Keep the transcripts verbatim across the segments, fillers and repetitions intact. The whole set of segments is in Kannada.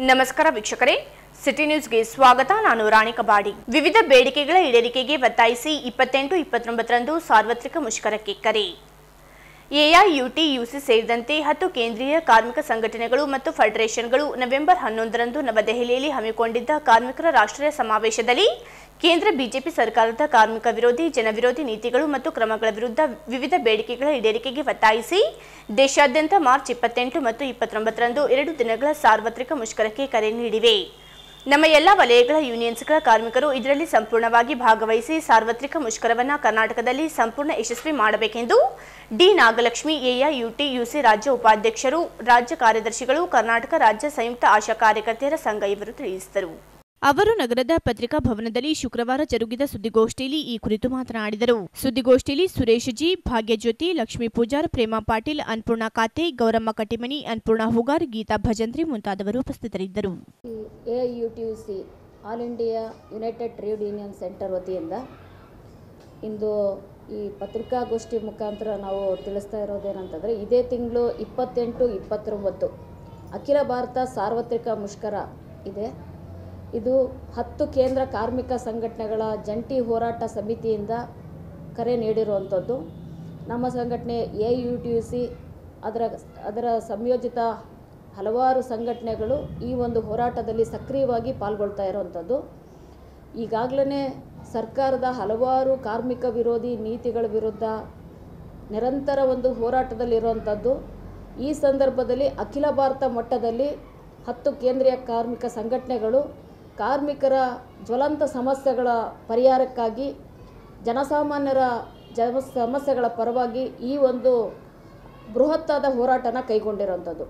ನಮಸ್ಕಾರ ವೀಕ್ಷಕರೇ, ಸಿಟಿ ನ್ಯೂಸ್ಗೆ ಸ್ವಾಗತ. ನಾನು ರಾಣಿ ಕಬಾಡಿ. ವಿವಿಧ ಬೇಡಿಕೆಗಳ ಈಡೇರಿಕೆಗೆ ಒತ್ತಾಯಿಸಿ ಇಪ್ಪತ್ತೆಂಟು ಇಪ್ಪತ್ತೊಂಬತ್ತರಂದು ಸಾರ್ವತ್ರಿಕ ಮುಷ್ಕರಕ್ಕೆ ಕರೆ. ಎಐಯುಟಿಯುಸಿ ಸೇರಿದಂತೆ ಹತ್ತು ಕೇಂದ್ರೀಯ ಕಾರ್ಮಿಕ ಸಂಘಟನೆಗಳು ಮತ್ತು ಫೆಡರೇಷನ್ಗಳು ನವೆಂಬರ್ ಹನ್ನೊಂದರಂದು ನವದೆಹಲಿಯಲ್ಲಿ ಹಮ್ಮಿಕೊಂಡಿದ್ದ ಕಾರ್ಮಿಕರ ರಾಷ್ಟ್ರೀಯ ಸಮಾವೇಶದಲ್ಲಿ ಕೇಂದ್ರ ಬಿಜೆಪಿ ಸರ್ಕಾರದ ಕಾರ್ಮಿಕ ವಿರೋಧಿ ಜನವಿರೋಧಿ ನೀತಿಗಳು ಮತ್ತು ಕ್ರಮಗಳ ವಿರುದ್ಧ ವಿವಿಧ ಬೇಡಿಕೆಗಳ ಈಡೇರಿಕೆಗೆ ಒತ್ತಾಯಿಸಿ ದೇಶಾದ್ಯಂತ ಮಾರ್ಚ್ ಇಪ್ಪತ್ತೆಂಟು ಮತ್ತು ಇಪ್ಪತ್ತೊಂಬತ್ತರಂದು ಎರಡು ದಿನಗಳ ಸಾರ್ವತ್ರಿಕ ಮುಷ್ಕರಕ್ಕೆ ಕರೆ ನೀಡಿವೆ. ನಮ್ಮ ಎಲ್ಲ ವಲಯಗಳ ಯೂನಿಯನ್ಸ್ಗಳ ಕಾರ್ಮಿಕರು ಇದರಲ್ಲಿ ಸಂಪೂರ್ಣವಾಗಿ ಭಾಗವಹಿಸಿ ಸಾರ್ವತ್ರಿಕ ಮುಷ್ಕರವನ್ನು ಕರ್ನಾಟಕದಲ್ಲಿ ಸಂಪೂರ್ಣ ಯಶಸ್ವಿ ಮಾಡಬೇಕೆಂದು ಡಿ ನಾಗಲಕ್ಷ್ಮಿ, ಎಐಯುಟಿಯುಸಿ ರಾಜ್ಯ ಉಪಾಧ್ಯಕ್ಷರು, ರಾಜ್ಯ ಕಾರ್ಯದರ್ಶಿಗಳು, ಕರ್ನಾಟಕ ರಾಜ್ಯ ಸಂಯುಕ್ತ ಆಶಾ ಕಾರ್ಯಕರ್ತೆಯರ ಸಂಘ ಇವರು ತಿಳಿಸಿದರು. ಅವರು ನಗರದ ಪತ್ರಿಕಾ ಭವನದಲ್ಲಿ ಶುಕ್ರವಾರ ಜರುಗಿದ ಸುದ್ದಿಗೋಷ್ಠಿಯಲ್ಲಿ ಈ ಕುರಿತು ಮಾತನಾಡಿದರು. ಸುದ್ದಿಗೋಷ್ಠಿಯಲ್ಲಿ ಸುರೇಶ್ ಜಿ, ಭಾಗ್ಯಜ್ಯೋತಿ, ಲಕ್ಷ್ಮೀ ಪೂಜಾರ್, ಪ್ರೇಮಾ ಪಾಟೀಲ್, ಅನ್ನಪೂರ್ಣ ಕಾತೆ, ಗೌರಮ್ಮ ಕಟ್ಟಿಮನಿ, ಅನ್ನಪೂರ್ಣ ಹುಗಾರ್, ಗೀತಾ ಭಜಂತ್ರಿ ಮುಂತಾದವರು ಉಪಸ್ಥಿತರಿದ್ದರು. AIUTUC all India united trade union centre ವತಿಯಿಂದ ಇಂದು ಈ ಪತ್ರಿಕಾಗೋಷ್ಠಿ ಮುಖಾಂತರ ನಾವು ತಿಳಿಸ್ತಾ ಇರೋದೇನಂತಂದರೆ, ಇದೇ ತಿಂಗಳು ಇಪ್ಪತ್ತೆಂಟು ಇಪ್ಪತ್ತೊಂಬತ್ತು ಅಖಿಲ ಭಾರತ ಸಾರ್ವತ್ರಿಕ ಮುಷ್ಕರ ಇದೆ. ಇದು ಹತ್ತು ಕೇಂದ್ರ ಕಾರ್ಮಿಕ ಸಂಘಟನೆಗಳ ಜಂಟಿ ಹೋರಾಟ ಸಮಿತಿಯಿಂದ ಕರೆ ನೀಡಿರುವಂಥದ್ದು. ನಮ್ಮ ಸಂಘಟನೆ ಎಐಯುಟಿಯುಸಿ ಅದರ ಅದರ ಸಂಯೋಜಿತ ಹಲವಾರು ಸಂಘಟನೆಗಳು ಈ ಒಂದು ಹೋರಾಟದಲ್ಲಿ ಸಕ್ರಿಯವಾಗಿ ಪಾಲ್ಗೊಳ್ತಾ ಇರುವಂಥದ್ದು. ಈಗಾಗಲೇ ಸರ್ಕಾರದ ಹಲವಾರು ಕಾರ್ಮಿಕ ವಿರೋಧಿ ನೀತಿಗಳ ವಿರುದ್ಧ ನಿರಂತರ ಒಂದು ಹೋರಾಟದಲ್ಲಿರುವಂಥದ್ದು. ಈ ಸಂದರ್ಭದಲ್ಲಿ ಅಖಿಲ ಭಾರತ ಮಟ್ಟದಲ್ಲಿ ಹತ್ತು ಕೇಂದ್ರೀಯ ಕಾರ್ಮಿಕ ಸಂಘಟನೆಗಳು ಕಾರ್ಮಿಕರ ಜ್ವಲಂತ ಸಮಸ್ಯೆಗಳ ಪರಿಹಾರಕ್ಕಾಗಿ, ಜನಸಾಮಾನ್ಯರ ಜನ ಸಮಸ್ಯೆಗಳ ಪರವಾಗಿ ಈ ಒಂದು ಬೃಹತ್ತಾದ ಹೋರಾಟನ ಕೈಗೊಂಡಿರುವಂಥದ್ದು.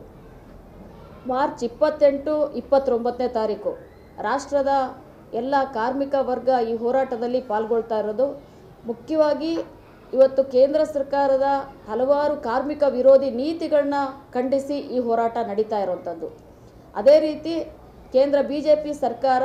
ಮಾರ್ಚ್ ಇಪ್ಪತ್ತೆಂಟು ಇಪ್ಪತ್ತೊಂಬತ್ತನೇ ತಾರೀಕು ರಾಷ್ಟ್ರದ ಎಲ್ಲ ಕಾರ್ಮಿಕ ವರ್ಗ ಈ ಹೋರಾಟದಲ್ಲಿ ಪಾಲ್ಗೊಳ್ತಾ ಇರೋದು. ಮುಖ್ಯವಾಗಿ ಇವತ್ತು ಕೇಂದ್ರ ಸರ್ಕಾರದ ಹಲವಾರು ಕಾರ್ಮಿಕ ವಿರೋಧಿ ನೀತಿಗಳನ್ನ ಖಂಡಿಸಿ ಈ ಹೋರಾಟ ನಡೀತಾ ಇರುವಂಥದ್ದು. ಅದೇ ರೀತಿ ಕೇಂದ್ರ ಬಿ ಜೆ ಪಿ ಸರ್ಕಾರ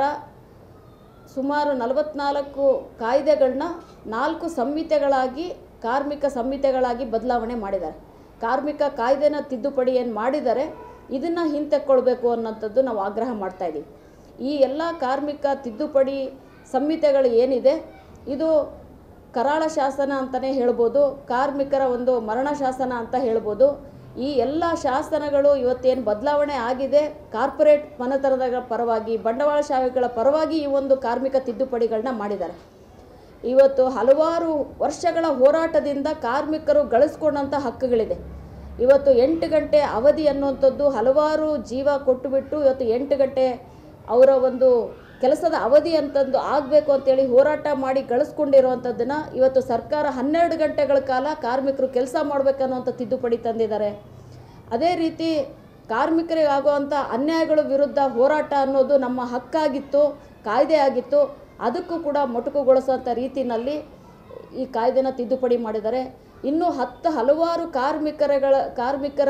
ಸುಮಾರು ನಲವತ್ನಾಲ್ಕು ಕಾಯ್ದೆಗಳನ್ನ ನಾಲ್ಕು ಸಂಹಿತೆಗಳಾಗಿ ಕಾರ್ಮಿಕ ಸಂಹಿತೆಗಳಾಗಿ ಬದಲಾವಣೆ ಮಾಡಿದ್ದಾರೆ. ಕಾರ್ಮಿಕ ಕಾಯ್ದೆನ ತಿದ್ದುಪಡಿ ಏನು ಮಾಡಿದ್ದಾರೆ ಇದನ್ನು ಹಿಂತೆಕ್ಕೊಳ್ಬೇಕು ಅನ್ನೋಂಥದ್ದು ನಾವು ಆಗ್ರಹ ಮಾಡ್ತಾ ಇದ್ದೀವಿ. ಈ ಎಲ್ಲ ಕಾರ್ಮಿಕ ತಿದ್ದುಪಡಿ ಸಂಹಿತೆಗಳು ಏನಿದೆ ಇದು ಕರಾಳ ಶಾಸನ ಅಂತಲೇ ಹೇಳ್ಬೋದು, ಕಾರ್ಮಿಕರ ಒಂದು ಮರಣ ಶಾಸನ ಅಂತ ಹೇಳ್ಬೋದು. ಈ ಎಲ್ಲ ಶಾಸನಗಳು ಇವತ್ತೇನು ಬದಲಾವಣೆ ಆಗಿದೆ, ಕಾರ್ಪೊರೇಟ್ ಮನೆತನದ ಪರವಾಗಿ, ಬಂಡವಾಳಶಾಹಿಗಳ ಪರವಾಗಿ ಈ ಒಂದು ಕಾರ್ಮಿಕ ತಿದ್ದುಪಡಿಗಳನ್ನ ಮಾಡಿದ್ದಾರೆ. ಇವತ್ತು ಹಲವಾರು ವರ್ಷಗಳ ಹೋರಾಟದಿಂದ ಕಾರ್ಮಿಕರು ಗಳಿಸ್ಕೊಂಡಂಥ ಹಕ್ಕುಗಳಿದೆ. ಇವತ್ತು ಎಂಟು ಗಂಟೆ ಅವಧಿ ಅನ್ನುವಂಥದ್ದು ಹಲವಾರು ಜೀವ ಕೊಟ್ಟುಬಿಟ್ಟು ಇವತ್ತು ಎಂಟು ಗಂಟೆ ಅವರ ಒಂದು ಕೆಲಸದ ಅವಧಿ ಅಂತಂದು ಆಗಬೇಕು ಅಂತೇಳಿ ಹೋರಾಟ ಮಾಡಿ ಗಳಿಸ್ಕೊಂಡಿರುವಂಥದ್ದನ್ನು ಇವತ್ತು ಸರ್ಕಾರ ಹನ್ನೆರಡು ಗಂಟೆಗಳ ಕಾಲ ಕಾರ್ಮಿಕರು ಕೆಲಸ ಮಾಡಬೇಕನ್ನುವಂಥ ತಿದ್ದುಪಡಿ ತಂದಿದ್ದಾರೆ. ಅದೇ ರೀತಿ ಕಾರ್ಮಿಕರಿಗೆ ಆಗುವಂಥ ಅನ್ಯಾಯಗಳ ವಿರುದ್ಧ ಹೋರಾಟ ಅನ್ನೋದು ನಮ್ಮ ಹಕ್ಕಾಗಿತ್ತು, ಕಾಯ್ದೆ ಆಗಿತ್ತು. ಅದಕ್ಕೂ ಕೂಡ ಮೊಟಕುಗೊಳಿಸುವಂಥ ರೀತಿಯಲ್ಲಿ ಈ ಕಾಯ್ದೆನ ತಿದ್ದುಪಡಿ ಮಾಡಿದ್ದಾರೆ. ಇನ್ನೂ ಹತ್ತು ಹಲವಾರು ಕಾರ್ಮಿಕರಗಳ ಕಾರ್ಮಿಕರ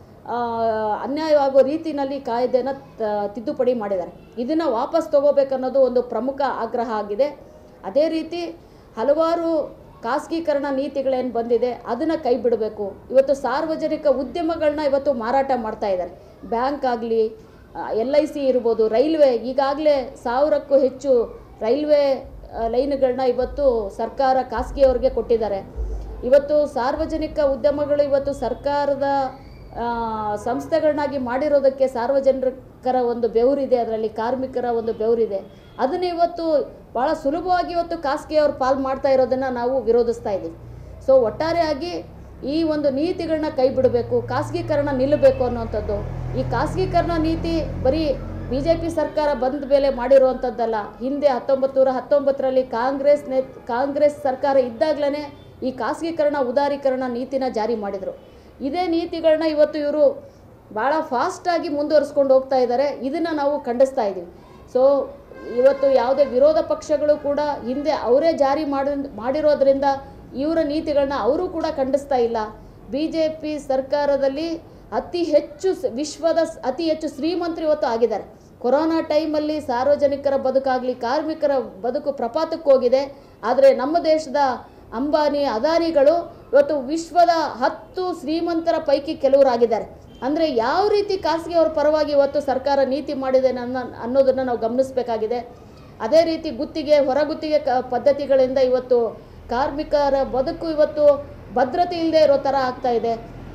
ಅನ್ಯಾಯವಾಗುವ ರೀತಿಯಲ್ಲಿ ಕಾಯ್ದೆನ ತಿದ್ದುಪಡಿ ಮಾಡಿದ್ದಾರೆ. ಇದನ್ನು ವಾಪಸ್ ತಗೋಬೇಕನ್ನೋದು ಒಂದು ಪ್ರಮುಖ ಆಗ್ರಹ ಆಗಿದೆ. ಅದೇ ರೀತಿ ಹಲವಾರು ಖಾಸಗೀಕರಣ ನೀತಿಗಳೇನು ಬಂದಿದೆ ಅದನ್ನು ಕೈ ಬಿಡಬೇಕು. ಇವತ್ತು ಸಾರ್ವಜನಿಕ ಉದ್ಯಮಗಳನ್ನ ಇವತ್ತು ಮಾರಾಟ ಮಾಡ್ತಾ ಇದ್ದಾರೆ. ಬ್ಯಾಂಕ್ ಆಗಲಿ, ಎಲ್ ಐ ಸಿ ಇರ್ಬೋದು, ರೈಲ್ವೆ, ಈಗಾಗಲೇ ಸಾವಿರಕ್ಕೂ ಹೆಚ್ಚು ರೈಲ್ವೆ ಲೈನ್ಗಳನ್ನ ಇವತ್ತು ಸರ್ಕಾರ ಖಾಸಗಿಯವ್ರಿಗೆ ಕೊಟ್ಟಿದ್ದಾರೆ. ಇವತ್ತು ಸಾರ್ವಜನಿಕ ಉದ್ಯಮಗಳು ಇವತ್ತು ಸರ್ಕಾರದ ಸಂಸ್ಥೆಗಳನ್ನಾಗಿ ಮಾಡಿರೋದಕ್ಕೆ ಸಾರ್ವಜನಿಕರ ಒಂದು ಬೆವರಿದೆ, ಅದರಲ್ಲಿ ಕಾರ್ಮಿಕರ ಒಂದು ಬೆವರಿದೆ. ಅದನ್ನು ಇವತ್ತು ಭಾಳ ಸುಲಭವಾಗಿ ಇವತ್ತು ಖಾಸಗಿಯವರು ಪಾಲು ಮಾಡ್ತಾ ಇರೋದನ್ನು ನಾವು ವಿರೋಧಿಸ್ತಾ ಇದ್ದೀವಿ. ಸೊ ಒಟ್ಟಾರೆಯಾಗಿ ಈ ಒಂದು ನೀತಿಗಳನ್ನ ಕೈ ಬಿಡಬೇಕು, ಖಾಸಗೀಕರಣ ನಿಲ್ಲಬೇಕು ಅನ್ನುವಂಥದ್ದು. ಈ ಖಾಸಗೀಕರಣ ನೀತಿ ಬರೀ ಬಿ ಜೆ ಪಿ ಸರ್ಕಾರ ಬಂದ ಮೇಲೆ ಮಾಡಿರುವಂಥದ್ದಲ್ಲ. ಹಿಂದೆ ಹತ್ತೊಂಬತ್ತು ನೂರ ಹತ್ತೊಂಬತ್ತರಲ್ಲಿ ಕಾಂಗ್ರೆಸ್ ನೇ ಕಾಂಗ್ರೆಸ್ ಸರ್ಕಾರ ಇದ್ದಾಗಲೇ ಈ ಖಾಸಗೀಕರಣ ಉದಾರೀಕರಣ ನೀತಿನ ಜಾರಿ ಮಾಡಿದರು. ಇದೇ ನೀತಿಗಳನ್ನ ಇವತ್ತು ಇವರು ಭಾಳ ಫಾಸ್ಟಾಗಿ ಮುಂದುವರಿಸ್ಕೊಂಡು ಹೋಗ್ತಾ ಇದ್ದಾರೆ. ಇದನ್ನು ನಾವು ಖಂಡಿಸ್ತಾ ಇದ್ದೀವಿ. ಸೊ ಇವತ್ತು ಯಾವುದೇ ವಿರೋಧ ಪಕ್ಷಗಳು ಕೂಡ ಹಿಂದೆ ಅವರೇ ಜಾರಿ ಮಾಡಿ ಮಾಡಿರೋದ್ರಿಂದ ಇವರ ನೀತಿಗಳನ್ನ ಅವರು ಕೂಡ ಖಂಡಿಸ್ತಾ ಇಲ್ಲ. ಬಿ ಜೆ ಪಿ ಸರ್ಕಾರದಲ್ಲಿ ಅತಿ ಹೆಚ್ಚು ವಿಶ್ವದ ಅತಿ ಹೆಚ್ಚು ಶ್ರೀಮಂತರು ಇವತ್ತು ಆಗಿದ್ದಾರೆ. ಕೊರೋನಾ ಟೈಮಲ್ಲಿ ಸಾರ್ವಜನಿಕರ ಬದುಕಾಗಲಿ, ಕಾರ್ಮಿಕರ ಬದುಕು ಪ್ರಪಾತಕ್ಕೆ ಹೋಗಿದೆ. ಆದರೆ ನಮ್ಮ ದೇಶದ ಅಂಬಾನಿ, ಅದಾನಿಗಳು ಇವತ್ತು ವಿಶ್ವದ ಹತ್ತು ಶ್ರೀಮಂತರ ಪೈಕಿ ಕೆಲವರಾಗಿದ್ದಾರೆ. ಅಂದರೆ ಯಾವ ರೀತಿ ಖಾಸಗಿಯವ್ರ ಪರವಾಗಿ ಇವತ್ತು ಸರ್ಕಾರ ನೀತಿ ಮಾಡಿದೆ ನನ್ನ ಅನ್ನೋದನ್ನು ನಾವು ಗಮನಿಸಬೇಕಾಗಿದೆ. ಅದೇ ರೀತಿ ಗುತ್ತಿಗೆ ಹೊರಗುತ್ತಿಗೆ ಕ ಪದ್ಧತಿಗಳಿಂದ ಇವತ್ತು ಕಾರ್ಮಿಕರ ಬದುಕು ಇವತ್ತು ಭದ್ರತೆ ಇಲ್ಲದೆ ಇರೋ ಥರ ಆಗ್ತಾ ಇದೆ.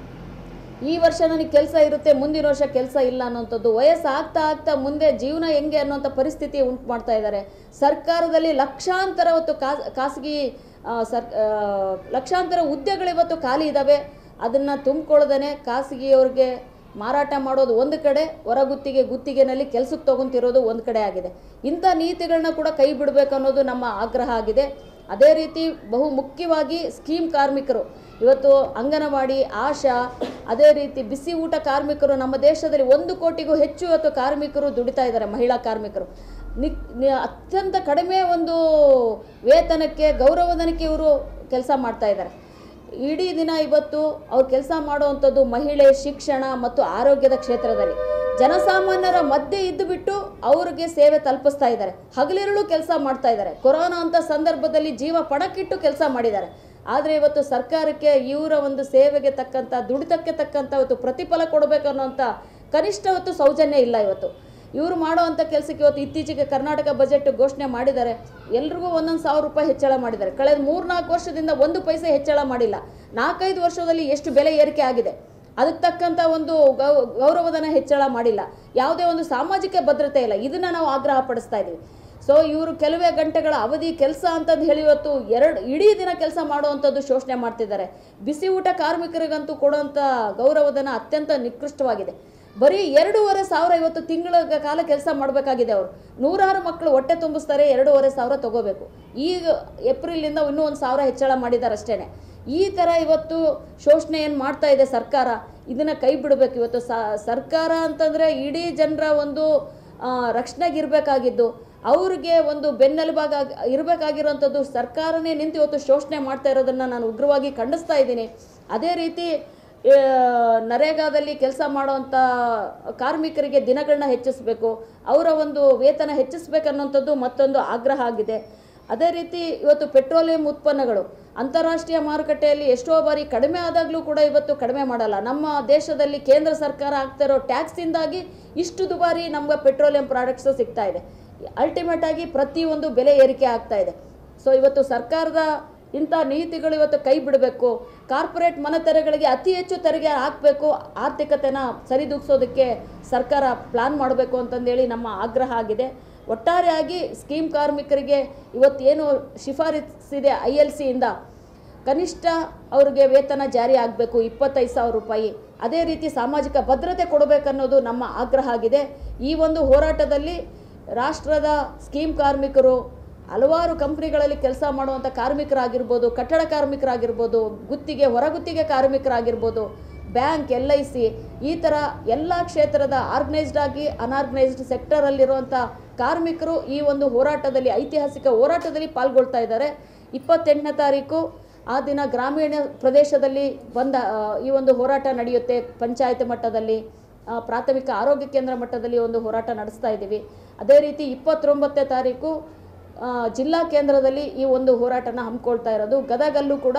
ಈ ವರ್ಷ ನನಗೆ ಕೆಲಸ ಇರುತ್ತೆ, ಮುಂದಿನ ವರ್ಷ ಕೆಲಸ ಇಲ್ಲ ಅನ್ನೋಂಥದ್ದು, ವಯಸ್ಸು ಆಗ್ತಾ ಆಗ್ತಾ ಮುಂದೆ ಜೀವನ ಹೆಂಗೆ ಅನ್ನೋಂಥ ಪರಿಸ್ಥಿತಿ ಉಂಟು ಮಾಡ್ತಾ ಇದ್ದಾರೆ. ಸರ್ಕಾರದಲ್ಲಿ ಲಕ್ಷಾಂತರ ಹೊತ್ತು ಖಾಸಗಿ ಸರ್ ಲಕ್ಷಾಂತರ ಹುದ್ದೆಗಳು ಇವತ್ತು ಖಾಲಿ ಇದ್ದಾವೆ. ಅದನ್ನು ತುಂಬಿಕೊಳ್ಳದೇ ಖಾಸಗಿಯವ್ರಿಗೆ ಮಾರಾಟ ಮಾಡೋದು ಒಂದು ಕಡೆ, ಹೊರಗುತ್ತಿಗೆ ಗುತ್ತಿಗೆನಲ್ಲಿ ಕೆಲಸಕ್ಕೆ ತೊಗೊಂತಿರೋದು ಒಂದು ಕಡೆ ಆಗಿದೆ. ಇಂಥ ನೀತಿಗಳನ್ನ ಕೂಡ ಕೈ ಬಿಡಬೇಕು ಅನ್ನೋದು ನಮ್ಮ ಆಗ್ರಹ ಆಗಿದೆ. ಅದೇ ರೀತಿ ಬಹು ಮುಖ್ಯವಾಗಿ ಸ್ಕೀಮ್ ಕಾರ್ಮಿಕರು ಇವತ್ತು ಅಂಗನವಾಡಿ, ಆಶಾ, ಅದೇ ರೀತಿ ಬಿಸಿ ಊಟ ಕಾರ್ಮಿಕರು ನಮ್ಮ ದೇಶದಲ್ಲಿ ಒಂದು ಕೋಟಿಗೂ ಹೆಚ್ಚು ಇವತ್ತು ಕಾರ್ಮಿಕರು ದುಡಿತಾ ಇದ್ದಾರೆ. ಮಹಿಳಾ ಕಾರ್ಮಿಕರು ನಿಕ್ ಅತ್ಯಂತ ಕಡಿಮೆ ಒಂದು ವೇತನಕ್ಕೆ, ಗೌರವಧನಕ್ಕೆ ಇವರು ಕೆಲಸ ಮಾಡ್ತಾ ಇದ್ದಾರೆ. ಇಡೀ ದಿನ ಇವತ್ತು ಅವ್ರು ಕೆಲಸ ಮಾಡುವಂಥದ್ದು ಮಹಿಳೆ, ಶಿಕ್ಷಣ ಮತ್ತು ಆರೋಗ್ಯದ ಕ್ಷೇತ್ರದಲ್ಲಿ ಜನಸಾಮಾನ್ಯರ ಮಧ್ಯೆ ಇದ್ದು ಬಿಟ್ಟು ಅವ್ರಿಗೆ ಸೇವೆ ತಲುಪಿಸ್ತಾ ಇದ್ದಾರೆ. ಹಗಲಿರುಳು ಕೆಲಸ ಮಾಡ್ತಾ ಇದ್ದಾರೆ. ಕೊರೋನಾ ಅಂತ ಸಂದರ್ಭದಲ್ಲಿ ಜೀವ ಪಣಕ್ಕಿಟ್ಟು ಕೆಲಸ ಮಾಡಿದ್ದಾರೆ. ಆದರೆ ಇವತ್ತು ಸರ್ಕಾರಕ್ಕೆ ಇವರ ಒಂದು ಸೇವೆಗೆ ತಕ್ಕಂಥ, ದುಡಿತಕ್ಕೆ ತಕ್ಕಂಥ ಇವತ್ತು ಪ್ರತಿಫಲ ಕೊಡಬೇಕು ಅನ್ನೋಂಥ ಕನಿಷ್ಠ ಇವತ್ತು ಸೌಜನ್ಯ ಇಲ್ಲ. ಇವತ್ತು ಇವರು ಮಾಡುವಂಥ ಕೆಲಸಕ್ಕೆ ಇವತ್ತು ಇತ್ತೀಚೆಗೆ ಕರ್ನಾಟಕ ಬಜೆಟ್ ಘೋಷಣೆ ಮಾಡಿದ್ದಾರೆ. ಎಲ್ರಿಗೂ ಒಂದೊಂದು ಸಾವಿರ ರೂಪಾಯಿ ಹೆಚ್ಚಳ ಮಾಡಿದ್ದಾರೆ. ಕಳೆದ ಮೂರ್ನಾಲ್ಕು ವರ್ಷದಿಂದ ಒಂದು ಪೈಸೆ ಹೆಚ್ಚಳ ಮಾಡಿಲ್ಲ. ನಾಲ್ಕೈದು ವರ್ಷದಲ್ಲಿ ಎಷ್ಟು ಬೆಲೆ ಏರಿಕೆ ಆಗಿದೆ, ಅದಕ್ಕೆ ತಕ್ಕಂಥ ಒಂದು ಗೌ ಗೌರವಧನ ಹೆಚ್ಚಳ ಮಾಡಿಲ್ಲ. ಯಾವುದೇ ಒಂದು ಸಾಮಾಜಿಕ ಭದ್ರತೆ ಇಲ್ಲ. ಇದನ್ನು ನಾವು ಆಗ್ರಹ ಪಡಿಸ್ತಾ ಇದ್ದೀವಿ. ಸೊ ಇವರು ಕೆಲವೇ ಗಂಟೆಗಳ ಅವಧಿ ಕೆಲಸ ಅಂತಂದು ಹೇಳಿ ಇವತ್ತು ಎರಡು ಇಡೀ ದಿನ ಕೆಲಸ ಮಾಡುವಂಥದ್ದು ಶೋಷಣೆ ಮಾಡ್ತಿದ್ದಾರೆ. ಬಿಸಿ ಊಟ ಕಾರ್ಮಿಕರಿಗಂತೂ ಕೊಡುವಂಥ ಗೌರವಧನ ಅತ್ಯಂತ ನಿಕೃಷ್ಟವಾಗಿದೆ. ಬರೀ ಎರಡೂವರೆ ಸಾವಿರ ಇವತ್ತು ತಿಂಗಳ ಕಾಲ ಕೆಲಸ ಮಾಡಬೇಕಾಗಿದೆ. ಅವರು ನೂರಾರು ಮಕ್ಕಳು ಹೊಟ್ಟೆ ತುಂಬಿಸ್ತಾರೆ, ಎರಡೂವರೆ ಸಾವಿರ ತಗೋಬೇಕು. ಈಗ ಏಪ್ರಿಲಿಂದ ಇನ್ನೂ ಒಂದು ಸಾವಿರ ಹೆಚ್ಚಳ ಮಾಡಿದ್ದಾರೆ ಅಷ್ಟೇ. ಈ ಥರ ಇವತ್ತು ಶೋಷಣೆ ಏನು ಮಾಡ್ತಾ ಇದೆ ಸರ್ಕಾರ, ಇದನ್ನು ಕೈ ಬಿಡಬೇಕು. ಇವತ್ತು ಸರ್ಕಾರ ಅಂತಂದರೆ ಇಡೀ ಜನರ ಒಂದು ರಕ್ಷಣೆಗೆ ಇರಬೇಕಾಗಿದ್ದು, ಅವ್ರಿಗೆ ಒಂದು ಬೆನ್ನೆಲುಬಾಗ ಇರಬೇಕಾಗಿರೋಂಥದ್ದು ಸರ್ಕಾರನೇ ನಿಂತು ಇವತ್ತು ಶೋಷಣೆ ಮಾಡ್ತಾ ಇರೋದನ್ನು ನಾನು ಉಗ್ರವಾಗಿ ಖಂಡಿಸ್ತಾ ಇದ್ದೀನಿ. ಅದೇ ರೀತಿ ನರೇಗಾದಲ್ಲಿ ಕೆಲಸ ಮಾಡುವಂಥ ಕಾರ್ಮಿಕರಿಗೆ ದಿನಗಳನ್ನ ಹೆಚ್ಚಿಸಬೇಕು, ಅವರ ಒಂದು ವೇತನ ಹೆಚ್ಚಿಸಬೇಕನ್ನೋಂಥದ್ದು ಮತ್ತೊಂದು ಆಗ್ರಹ ಆಗಿದೆ. ಅದೇ ರೀತಿ ಇವತ್ತು ಪೆಟ್ರೋಲಿಯಂ ಉತ್ಪನ್ನಗಳು ಅಂತಾರಾಷ್ಟ್ರೀಯ ಮಾರುಕಟ್ಟೆಯಲ್ಲಿ ಎಷ್ಟೋ ಬಾರಿ ಕಡಿಮೆ ಆದಾಗಲೂ ಕೂಡ ಇವತ್ತು ಕಡಿಮೆ ಮಾಡಲ್ಲ. ನಮ್ಮ ದೇಶದಲ್ಲಿ ಕೇಂದ್ರ ಸರ್ಕಾರ ಆಗ್ತಾ ಇರೋ ಟ್ಯಾಕ್ಸಿಂದಾಗಿ ಇಷ್ಟು ದುಬಾರಿ ನಮ್ಗೆ ಪೆಟ್ರೋಲಿಯಂ ಪ್ರಾಡಕ್ಟ್ಸು ಸಿಗ್ತಾ ಇದೆ. ಅಲ್ಟಿಮೇಟ್ ಆಗಿ ಪ್ರತಿಯೊಂದು ಬೆಲೆ ಏರಿಕೆ ಆಗ್ತಾ ಇದೆ. ಸೊ ಇವತ್ತು ಸರ್ಕಾರದ ಇಂಥ ನೀತಿಗಳು ಇವತ್ತು ಕೈ ಬಿಡಬೇಕು. ಕಾರ್ಪೊರೇಟ್ ಮನೆತೆರೆಗಳಿಗೆ ಅತಿ ಹೆಚ್ಚು ತೆರಿಗೆ ಹಾಕಬೇಕು. ಆರ್ಥಿಕತೆನ ಸರಿದೂಗಿಸೋದಕ್ಕೆ ಸರ್ಕಾರ ಪ್ಲಾನ್ ಮಾಡಬೇಕು ಅಂತಂದೇಳಿ ನಮ್ಮ ಆಗ್ರಹ ಆಗಿದೆ. ಒಟ್ಟಾರೆಯಾಗಿ ಸ್ಕೀಮ್ ಕಾರ್ಮಿಕರಿಗೆ ಇವತ್ತೇನು ಶಿಫಾರಸಿದೆ ಐ ಎಲ್ ಸಿಯಿಂದ ಕನಿಷ್ಠ ಅವ್ರಿಗೆ ವೇತನ ಜಾರಿ ಆಗಬೇಕು, ಇಪ್ಪತ್ತೈದು ಸಾವಿರ ರೂಪಾಯಿ. ಅದೇ ರೀತಿ ಸಾಮಾಜಿಕ ಭದ್ರತೆ ಕೊಡಬೇಕನ್ನೋದು ನಮ್ಮ ಆಗ್ರಹ ಆಗಿದೆ. ಈ ಒಂದು ಹೋರಾಟದಲ್ಲಿ ರಾಷ್ಟ್ರದ ಸ್ಕೀಮ್ ಕಾರ್ಮಿಕರು, ಹಲವಾರು ಕಂಪ್ನಿಗಳಲ್ಲಿ ಕೆಲಸ ಮಾಡುವಂಥ ಕಾರ್ಮಿಕರಾಗಿರ್ಬೋದು, ಕಟ್ಟಡ ಕಾರ್ಮಿಕರಾಗಿರ್ಬೋದು, ಗುತ್ತಿಗೆ ಹೊರಗುತ್ತಿಗೆ ಕಾರ್ಮಿಕರಾಗಿರ್ಬೋದು, ಬ್ಯಾಂಕ್, ಎಲ್ ಐ ಸಿ, ಈ ಥರ ಎಲ್ಲ ಕ್ಷೇತ್ರದ ಆರ್ಗನೈಸ್ಡ್ ಆಗಿ ಅನ್ಆರ್ಗನೈಸ್ಡ್ ಸೆಕ್ಟರಲ್ಲಿರುವಂಥ ಕಾರ್ಮಿಕರು ಈ ಒಂದು ಹೋರಾಟದಲ್ಲಿ, ಐತಿಹಾಸಿಕ ಹೋರಾಟದಲ್ಲಿ ಪಾಲ್ಗೊಳ್ತಾ ಇದ್ದಾರೆ. ಇಪ್ಪತ್ತೆಂಟನೇ ತಾರೀಕು ಆ ದಿನ ಗ್ರಾಮೀಣ ಪ್ರದೇಶದಲ್ಲಿ ಬಂದ ಈ ಒಂದು ಹೋರಾಟ ನಡೆಯುತ್ತೆ. ಪಂಚಾಯತ್ ಮಟ್ಟದಲ್ಲಿ, ಪ್ರಾಥಮಿಕ ಆರೋಗ್ಯ ಕೇಂದ್ರ ಮಟ್ಟದಲ್ಲಿ ಒಂದು ಹೋರಾಟ ನಡೆಸ್ತಾ ಇದ್ದೀವಿ. ಅದೇ ರೀತಿ ಇಪ್ಪತ್ತೊಂಬತ್ತನೇ ತಾರೀಕು ಜಿಲ್ಲಾ ಕೇಂದ್ರದಲ್ಲಿ ಈ ಒಂದು ಹೋರಾಟನ ಹಮ್ಮಿಕೊಳ್ತಾ ಇರೋದು. ಗದಗಲ್ಲೂ ಕೂಡ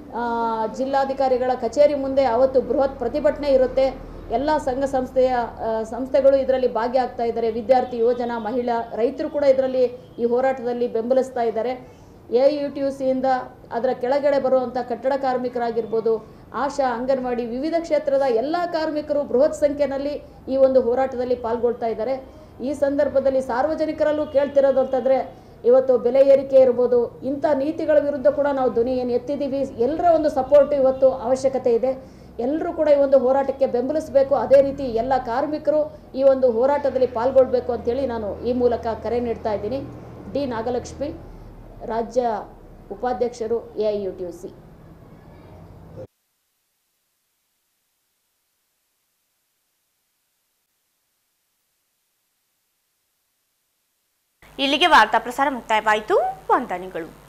ಜಿಲ್ಲಾಧಿಕಾರಿಗಳ ಕಚೇರಿ ಮುಂದೆ ಅವತ್ತು ಬೃಹತ್ ಪ್ರತಿಭಟನೆ ಇರುತ್ತೆ. ಎಲ್ಲ ಸಂಘ ಸಂಸ್ಥೆಯ ಸಂಸ್ಥೆಗಳು ಇದರಲ್ಲಿ ಭಾಗಿಯಾಗ್ತಾ ಇದ್ದಾರೆ. ವಿದ್ಯಾರ್ಥಿ ಯೋಜನಾ, ಮಹಿಳಾ, ರೈತರು ಕೂಡ ಇದರಲ್ಲಿ ಈ ಹೋರಾಟದಲ್ಲಿ ಬೆಂಬಲಿಸ್ತಾ ಇದ್ದಾರೆ. ಎ ಯು ಟಿ ಯು ಸಿಯಿಂದ ಅದರ ಕೆಳಗಡೆ ಬರುವಂಥ ಕಟ್ಟಡ ಕಾರ್ಮಿಕರಾಗಿರ್ಬೋದು, ಆಶಾ, ಅಂಗನವಾಡಿ, ವಿವಿಧ ಕ್ಷೇತ್ರದ ಎಲ್ಲ ಕಾರ್ಮಿಕರು ಬೃಹತ್ ಸಂಖ್ಯೆಯಲ್ಲಿ ಈ ಒಂದು ಹೋರಾಟದಲ್ಲಿ ಪಾಲ್ಗೊಳ್ತಾ ಇದ್ದಾರೆ. ಈ ಸಂದರ್ಭದಲ್ಲಿ ಸಾರ್ವಜನಿಕರಲ್ಲೂ ಕೇಳ್ತಿರೋದು ಅಂತಂದರೆ, ಇವತ್ತು ಬೆಲೆ ಏರಿಕೆ ಇರ್ಬೋದು, ಇಂಥ ನೀತಿಗಳ ವಿರುದ್ಧ ಕೂಡ ನಾವು ಧ್ವನಿ ಏನು ಎತ್ತಿದ್ದೀವಿ. ಎಲ್ಲರ ಒಂದು ಸಪೋರ್ಟ್ ಇವತ್ತು ಅವಶ್ಯಕತೆ ಇದೆ. ಎಲ್ಲರೂ ಕೂಡ ಈ ಒಂದು ಹೋರಾಟಕ್ಕೆ ಬೆಂಬಲಿಸಬೇಕು. ಅದೇ ರೀತಿ ಎಲ್ಲ ಕಾರ್ಮಿಕರು ಈ ಒಂದು ಹೋರಾಟದಲ್ಲಿ ಪಾಲ್ಗೊಳ್ಬೇಕು ಅಂತೇಳಿ ನಾನು ಈ ಮೂಲಕ ಕರೆ ನೀಡ್ತಾ ಇದ್ದೀನಿ. ಡಿ ನಾಗಲಕ್ಷ್ಮಿ, ರಾಜ್ಯ ಉಪಾಧ್ಯಕ್ಷರು, A I U T U C. ಇಲ್ಲಿಗೆ ವಾರ್ತಾ ಪ್ರಸಾರ ಮುಕ್ತಾಯವಾಯಿತು. ವಂದನೆಗಳು.